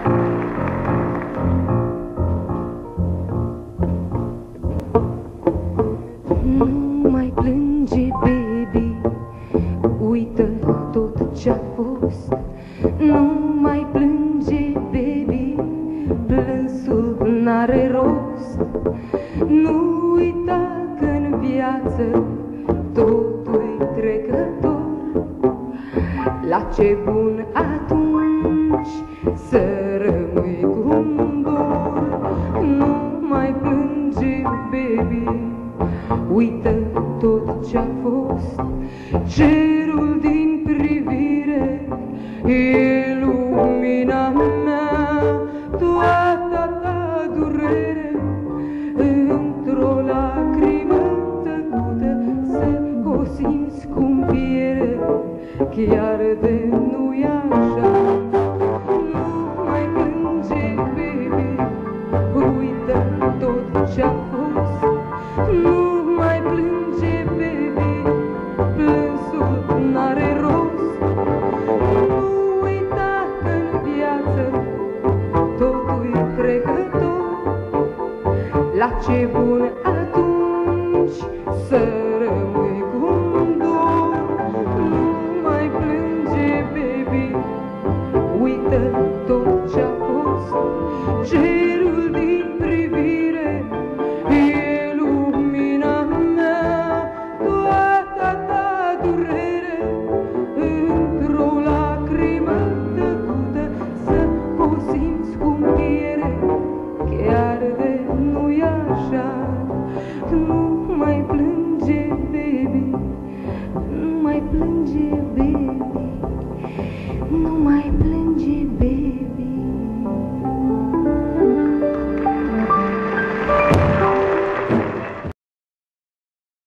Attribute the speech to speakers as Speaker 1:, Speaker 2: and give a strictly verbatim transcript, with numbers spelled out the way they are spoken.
Speaker 1: Nu mai plânge, baby, uită tot ce-a fost. Nu mai plânge, baby, plânsul n-are rost. Nu uita că-n viață totul-i trecător. La ce bun atunci să rămâi cu-n dor. Nu mai plânge, baby, uită tot ce-a fost. Cerul din privire e lumina mea, toată ta durere într-o lacrimă tăcută să o simți cum piere, chiar de nu-i așa. Nu mai plânge, baby, uită tot ce-a fost. Nu mai plânge, baby, plânsul n-are rost. Nu uita că-n viață totul-i trecător. La ce bun atunci să rămâi cu-n dor. Nu mai plânge, baby, uită tot ce-a fost. Ce